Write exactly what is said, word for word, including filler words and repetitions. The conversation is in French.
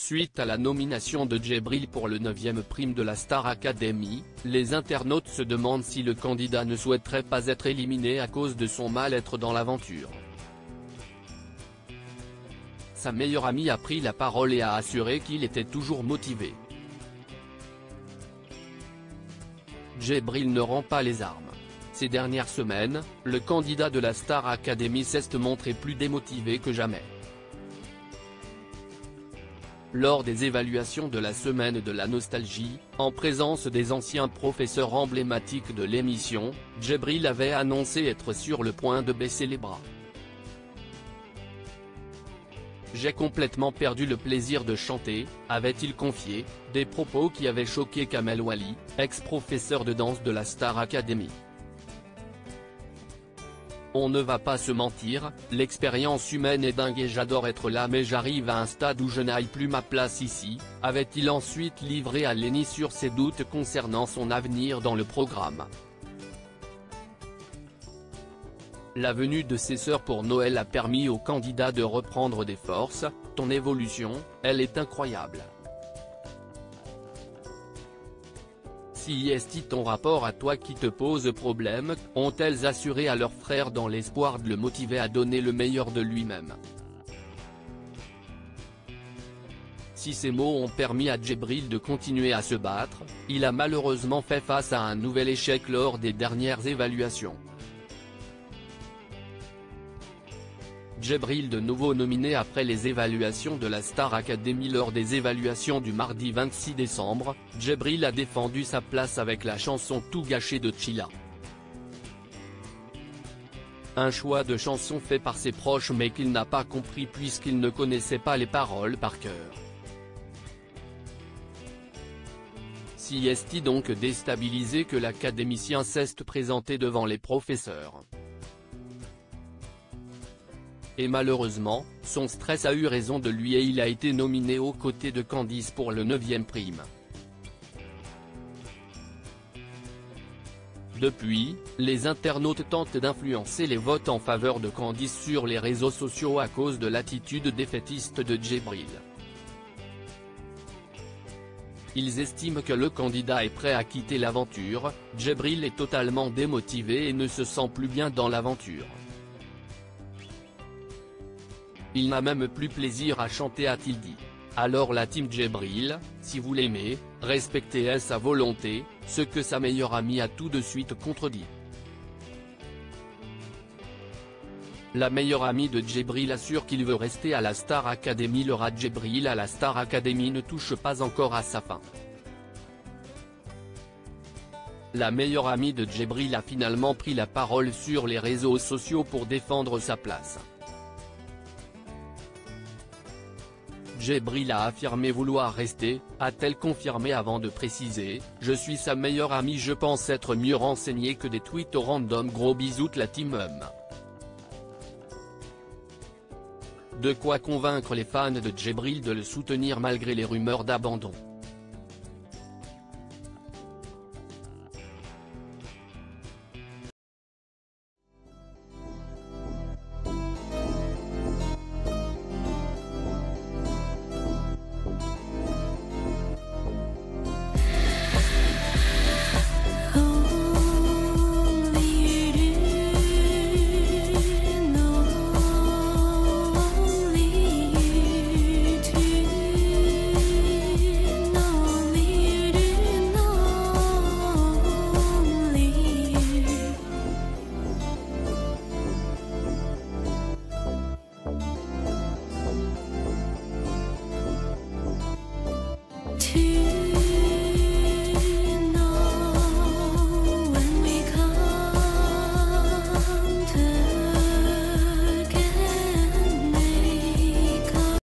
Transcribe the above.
Suite à la nomination de Djebril pour le neuvième prime de la Star Academy, les internautes se demandent si le candidat ne souhaiterait pas être éliminé à cause de son mal-être dans l'aventure. Sa meilleure amie a pris la parole et a assuré qu'il était toujours motivé. Djebril ne rend pas les armes. Ces dernières semaines, le candidat de la Star Academy s'est montré plus démotivé que jamais. Lors des évaluations de la semaine de la nostalgie, en présence des anciens professeurs emblématiques de l'émission, Djebril avait annoncé être sur le point de baisser les bras. « J'ai complètement perdu le plaisir de chanter », avait-il confié, des propos qui avaient choqué Kamel Wally, ex-professeur de danse de la Star Academy. On ne va pas se mentir, l'expérience humaine est dingue et j'adore être là mais j'arrive à un stade où je n'aille plus ma place ici, avait-il ensuite livré à Lenny sur ses doutes concernant son avenir dans le programme. La venue de ses sœurs pour Noël a permis au candidat de reprendre des forces. « Ton évolution, elle est incroyable. Si est ton rapport à toi qui te pose problème ?» ont-elles assuré à leur frère dans l'espoir de le motiver à donner le meilleur de lui-même. Si ces mots ont permis à Djebril de continuer à se battre, il a malheureusement fait face à un nouvel échec lors des dernières évaluations. Djebril de nouveau nominé après les évaluations de la Star Academy. Lors des évaluations du mardi vingt-six décembre, Djebril a défendu sa place avec la chanson Tout gâché de Chilla. Un choix de chanson fait par ses proches mais qu'il n'a pas compris puisqu'il ne connaissait pas les paroles par cœur. Si est donc déstabilisé que l'académicien s'est présenté devant les professeurs. Et malheureusement, son stress a eu raison de lui et il a été nominé aux côtés de Candice pour le neuvième prime. Depuis, les internautes tentent d'influencer les votes en faveur de Candice sur les réseaux sociaux à cause de l'attitude défaitiste de Djebril. Ils estiment que le candidat est prêt à quitter l'aventure. Djebril est totalement démotivé et ne se sent plus bien dans l'aventure. Il n'a même plus plaisir à chanter, a-t-il dit. Alors la team Djebril, si vous l'aimez, respectez sa volonté, ce que sa meilleure amie a tout de suite contredit. La meilleure amie de Djebril assure qu'il veut rester à la Star Academy. Le rat Djebril à la Star Academy ne touche pas encore à sa fin. La meilleure amie de Djebril a finalement pris la parole sur les réseaux sociaux pour défendre sa place. Djebril a affirmé vouloir rester, a-t-elle confirmé avant de préciser « Je suis sa meilleure amie, je pense être mieux renseignée que des tweets au random, gros bisous la team hum ». De quoi convaincre les fans de Djebril de le soutenir malgré les rumeurs d'abandon.